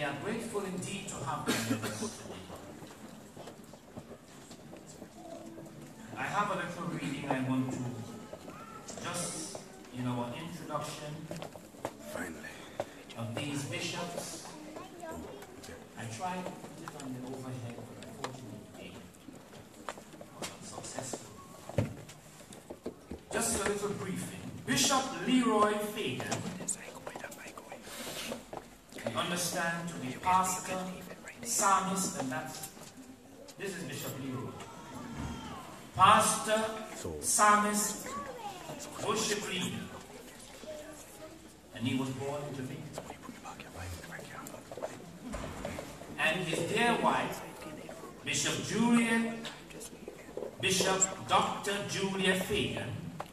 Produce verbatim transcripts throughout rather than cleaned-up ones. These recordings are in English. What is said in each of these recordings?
we are grateful indeed to have them with us today. I have a little reading I want to just, you know, an introduction Finally. of these bishops. I tried to put it on the overhead, but unfortunately I was unsuccessful. Just a little briefing. Bishop Leroy Fagan, we understand to be pastor, psalmist, and that's, this is Bishop Leroy. Pastor, psalmist, worship leader. And he was born in Jamaica. And his dear wife, Bishop Julia, Bishop Doctor Julia Fagan,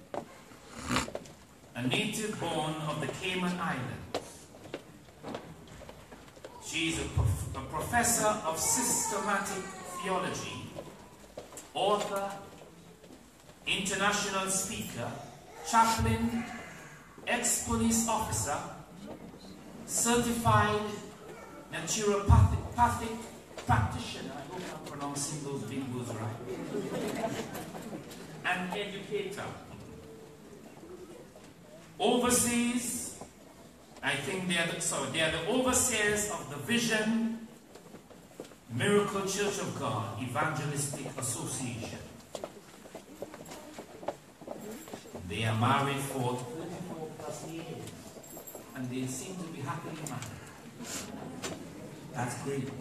a native born of the Cayman Islands. She is a, prof a professor of systematic theology, author, international speaker, chaplain, ex-police officer, certified naturopathic practitioner, I hope I'm pronouncing those big words right, and educator. Overseas, I think they are the, sorry, they are the overseers of the Vision Miracle Church of God Evangelistic Association. They are married for thirty-four plus years, and they seem to be happily married. That's great.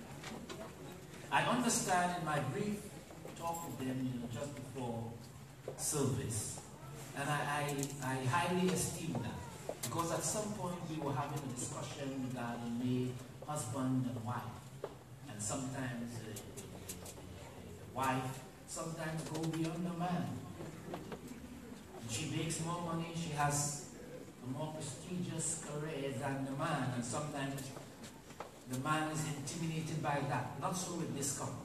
I understand in my brief talk with them, you know, just before service, and I, I, I highly esteem that, because at some point we were having a discussion regarding the husband and wife, and sometimes uh, the, the, the wife sometimes go beyond the man. She makes more money, she has a more prestigious career than the man, and sometimes the man is intimidated by that. Not so with this couple.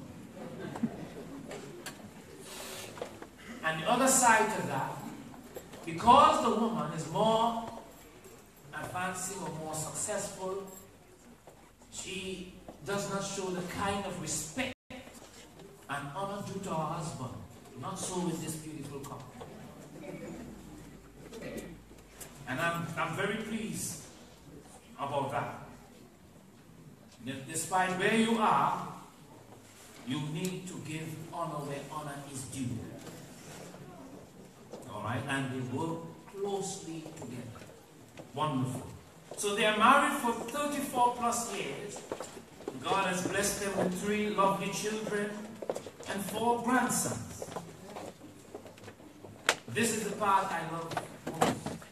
And the other side to that, because the woman is more advancing or more successful, she does not show the kind of respect and honor due to her husband. Not so with this beautiful couple. And I'm, I'm very pleased about that. Despite where you are, you need to give honor where honor is due. Alright? And they work closely together. Wonderful. So they are married for thirty-four plus years. God has blessed them with three lovely children and four grandsons. This is the part I love most.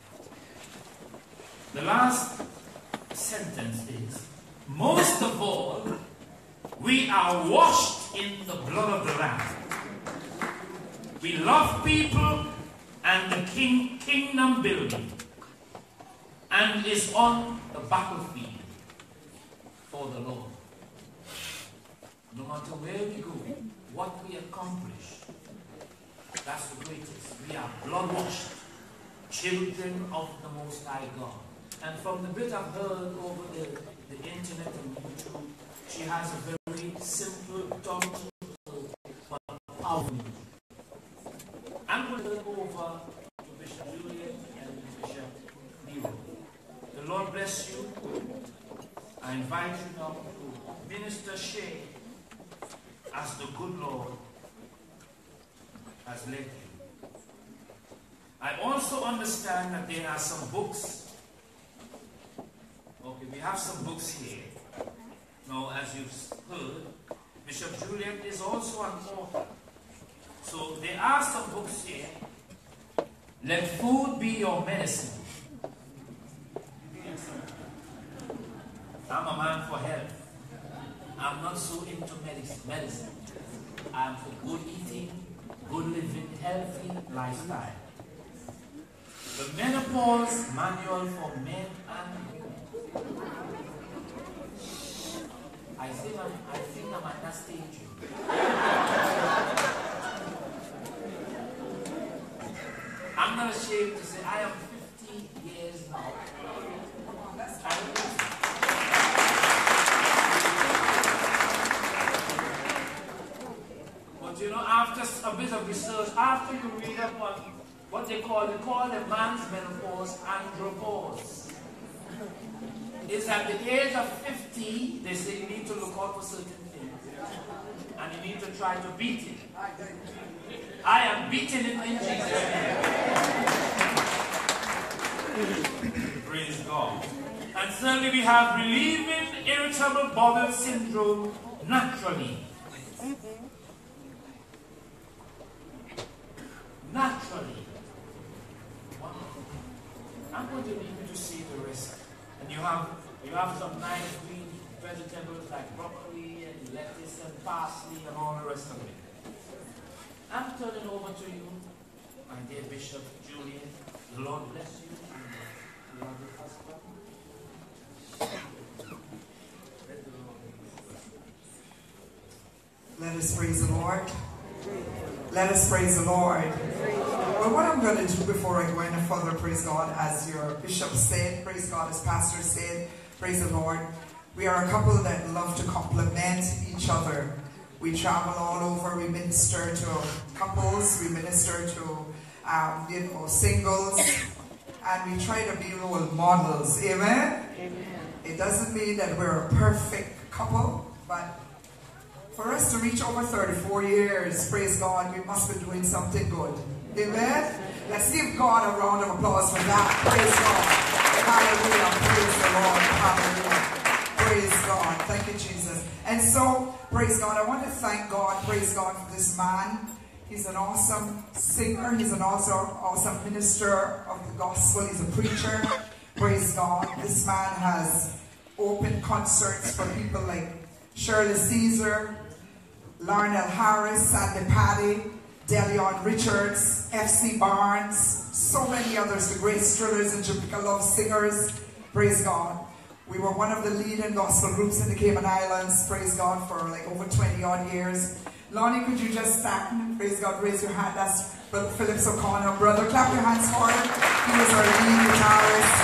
The last sentence is, most of all, we are washed in the blood of the Lamb. We love people and the king, kingdom building, and is on the battlefield for the Lord. No matter where we go, what we accomplish, that's the greatest. We are blood washed, children of the Most High God. And from the bit I've heard over the, the internet and YouTube, she has a very simple, down-to-earth, but powerful. I'm going to go over to Bishop Julian and Bishop Leroy. The Lord bless you. I invite you now to minister share as the good Lord has led you. I also understand that there are some books. Okay, we have some books here. Now, as you've heard, Bishop Julian is also an author. So there are some books here. Let food be your medicine. I'm a man for health. I'm not so into medicine. I'm for good eating, good living, healthy lifestyle. The Menopause Manual for Men and Women. I think I'm, I think I'm at that stage. I'm not ashamed to say I am fifty years now. I don't know. research, after you read up on what they call, they call the man's menopause andropause. It's at the age of fifty, they say you need to look out for certain things. And you need to try to beat it. I am beating it in Jesus' name. Praise God. And certainly we have relieving irritable bowel syndrome naturally. Naturally. Wow. I'm going to leave you to see the rest. And you have you have some nice green vegetables like broccoli and lettuce and parsley and all the rest of it. I'm turning over to you, my dear Bishop Julian. The Lord bless you. You are the husband. Let us praise the Lord. Let us praise the Lord. Well, what I'm going to do before I go any further, praise God, as your bishop said, praise God, as pastor said, praise the Lord. We are a couple that love to complement each other. We travel all over. We minister to couples. We minister to um, you know, singles. And we try to be role models. Amen? Amen. It doesn't mean that we're a perfect couple, but for us to reach over thirty-four years, praise God, we must be doing something good. Amen? Let's give God a round of applause for that. Praise God. Hallelujah. Praise the Lord. Hallelujah. Praise God. Thank you, Jesus. And so, praise God, I want to thank God, praise God, for this man. He's an awesome singer. He's an also awesome minister of the gospel. He's a preacher. Praise God. This man has opened concerts for people like Shirley Caesar, Larnell Harris, Sandy Paddy, Deleon Richards, F C Barnes, so many others, the great Strillers and Jamaica Love Singers. Praise God. We were one of the leading gospel groups in the Cayman Islands, praise God, for like over twenty odd years. Lonnie, could you just stand? Praise God, raise your hand. That's Brother Philip O'Connor. Brother, clap your hands for him. He was our lead guitarist.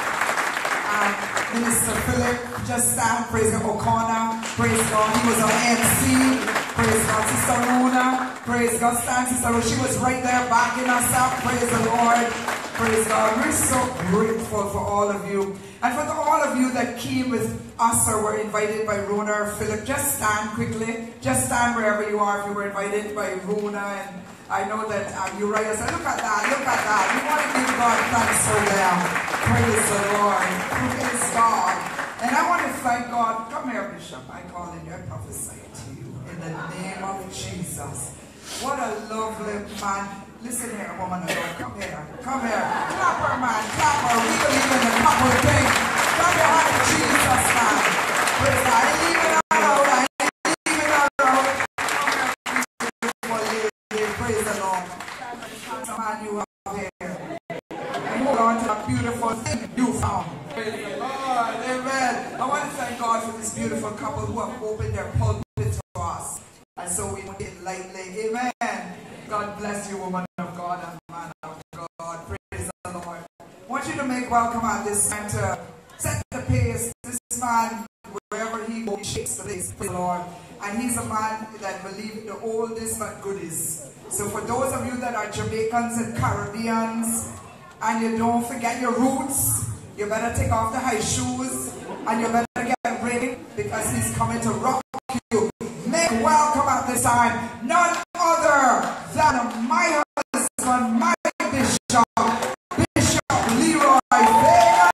And Minister Philip, just stand. Praise God, O'Connor. Praise God, he was our M C. Praise God, Sister Rona. Praise God, stand, Sister Rona. She was right there backing us up. Praise the Lord. Praise God. We're so grateful for all of you. And for the, all of you that came with us or were invited by Rona or Philip, just stand quickly. Just stand wherever you are if you were invited by Rona. And I know that um, Uriah said, look at that, look at that. We want to give God thanks for them. Praise the Lord. Praise God. And I want to thank God. Come here, Bishop. I call in you. I prophesy to you in the name of Jesus. What a lovely man. Listen here, woman of God. Come here. Come here. Clap her, man. Clap her. We believe in the couple thing. Clap your hand in Jesus' man. Praise God. I ain't leaving her out. I ain't leaving her out. Come here, beautiful lady. Praise the Lord. Some man you have here. And hold on to that beautiful thing you found. Praise the Lord. Amen. I want to thank God for this beautiful couple who have opened their pulpit to us. And so we want it lightly. Amen. God bless you, woman of God and man of God. Praise the Lord. I want you to make welcome at this time to set the pace. This man, wherever he goes, he shakes the place. Praise the Lord. And he's a man that believes in the oldest but goodies. So for those of you that are Jamaicans and Caribbeans, and you don't forget your roots, you better take off the high shoes, and you better get ready, because he's coming to rock you. Make welcome at this time none other than my husband, my bishop, Bishop Leroy Vega.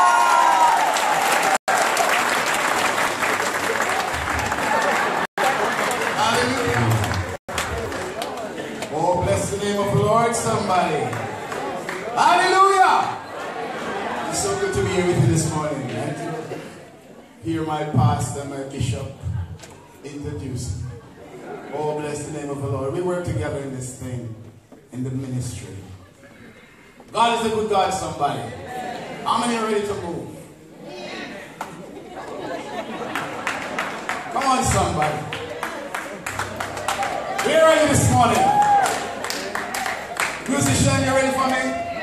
Hallelujah. Oh, bless the name of the Lord, somebody. Hallelujah. It's so good to be here with you this morning. Right? Hear my pastor, my bishop, introduce. Oh, bless the name of the Lord. We work together in this thing, in the ministry. God is a good God, somebody. How many are ready to move? Come on, somebody. We're ready this morning. Musician, you ready for me?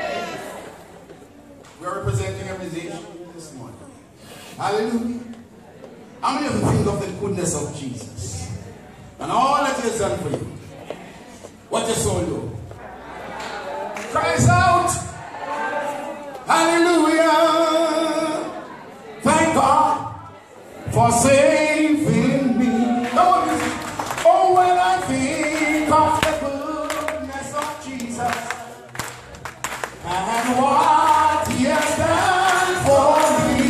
We're representing a musician this morning. Hallelujah. How many of you think of the goodness of Jesus and all that he has done for you? What your soul do? Cries out. Hallelujah. Thank God for saving me. No, oh, when I think of the goodness of Jesus and what he has done for me,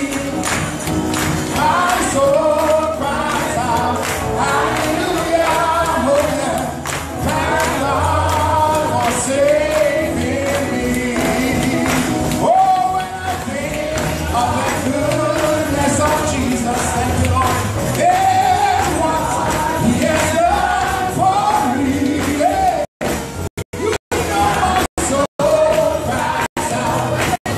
my soul cries out, hallelujah, oh yeah, thank God for saving me. Oh, when I think of the goodness of Jesus, thank you, Lord, and what he has done for me. Yeah. You know my soul cries out,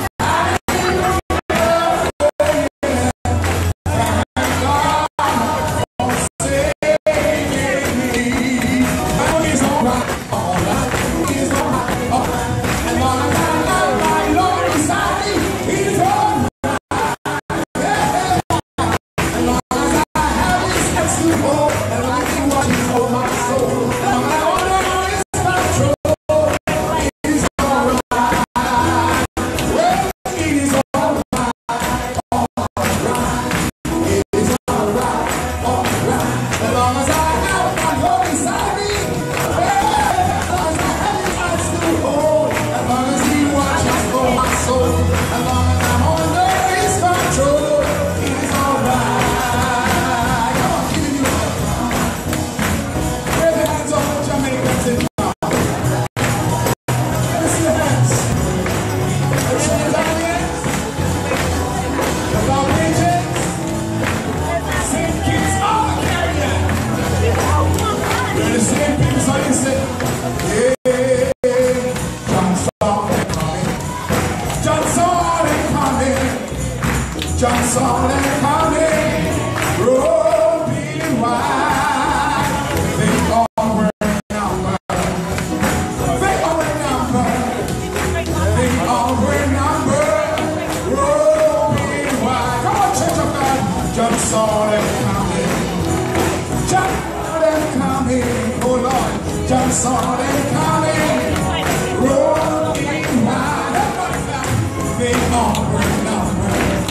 Johnson and coming, road be wide. They all were number. They all were number. They all were number. Road be wide. Come on, Church of God. Johnson and coming. Johnson and coming. Oh Lord. Johnson and coming. Road be wide. They all were number.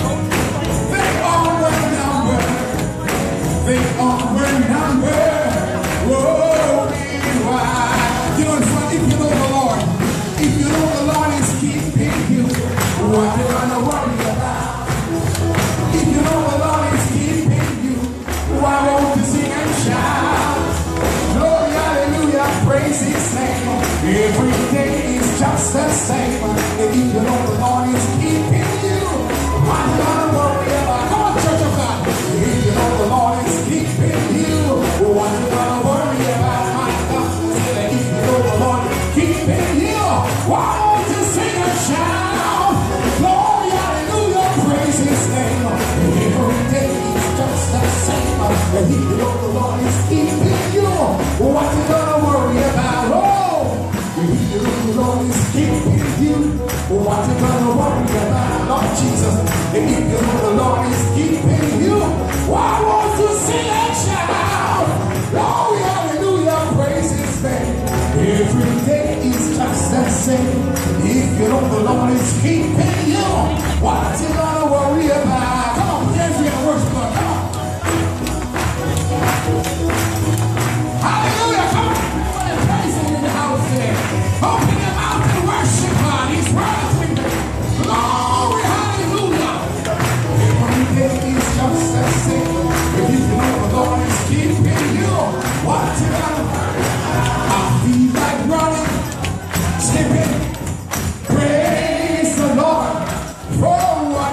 They all were numbered, rolling wide. You know, it's funny, if you know the Lord, if you know the Lord is keeping you, what you gonna worry about? If you know the Lord is keeping you, why won't you sing and shout? Glory, hallelujah, praise his name. Every day is just the same. If you know the Lord is keeping you, what you gonna worry about? Come on, Church of God. If you know the Lord is keeping you, what you gonna worry about? My God, if you know the Lord is keeping you, why won't you sing and shout? Glory, hallelujah, praise his name. Every day is just the same. If you know the Lord is keeping you, what you gonna worry about? Oh, if you know the Lord is keeping you, what you gonna worry about? Lord Jesus, if you know the Lord is keeping you, why won't you sing and shout? Glory, hallelujah, praise his name. Every day is just the same. If you know the Lord is keeping you, what you gonna worry about? Come on, dance with the worship, Lord. Come on. Hallelujah, come on. Everybody praise him in the house there. Open your mouth and worship God. He's worthy. Glory, hallelujah. Every day is just the same. If you know the Lord is keeping you, what you gonna do? I feel like running, skipping, praise the Lord for what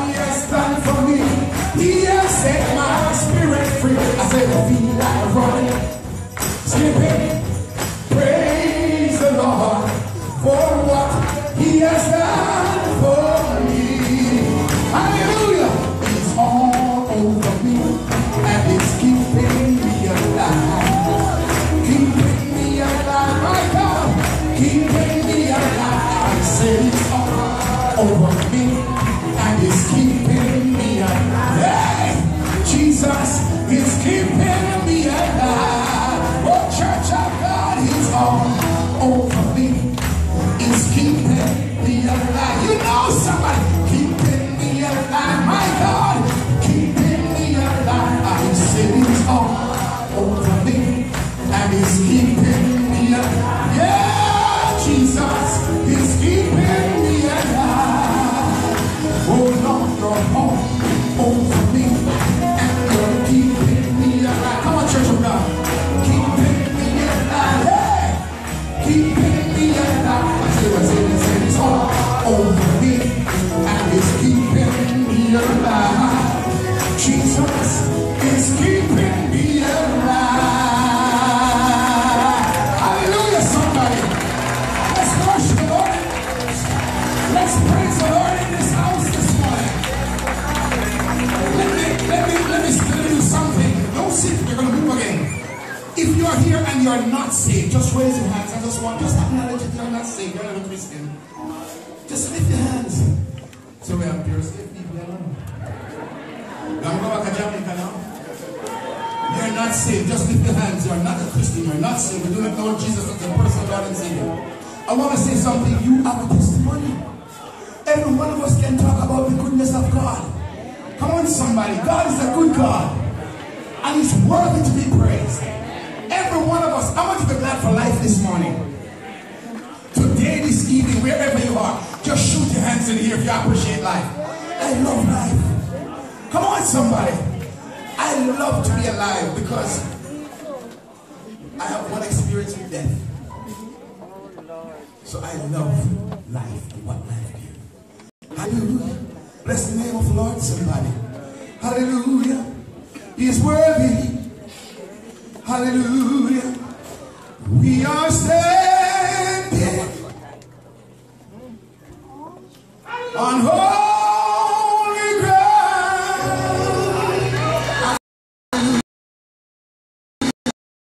Oh Lord, you're all over me, and you're keeping me alive. Come on, church of God. Keeping me alive. Hey! Keeping me alive. I say, I say, I say, it's all over me, and it's keeping me alive. Jesus is keeping me alive. Hallelujah, somebody. Let's worship the Lord. Let's praise the Lord in this house this morning. Let me, let me, let me tell you something. Don't sit, we're going to move again. If you are here and you are not saved, just raise your hands. I just want, just acknowledge that you are not saved. You're not a Christian. Just lift your hands. So we have pure saved people alone. You're not saved. Just lift your hands. You're not a Christian. You're not saved. You do not know Jesus as the personal Lord and Savior. I want to say something. You have a testimony. Every one of us can talk about the goodness of God. Come on, somebody. God is a good God. And He's worthy to be praised. Every one of us. I want you to be glad for life this morning. Today, this evening, wherever you are, just shoot your hands in the air if you appreciate life. I love life. Come on, somebody. I love to be alive because I have one experience with death. So I love life and what life gives. Hallelujah. Bless the name of the Lord, somebody. Hallelujah. He is worthy. Hallelujah. We are standing on hope.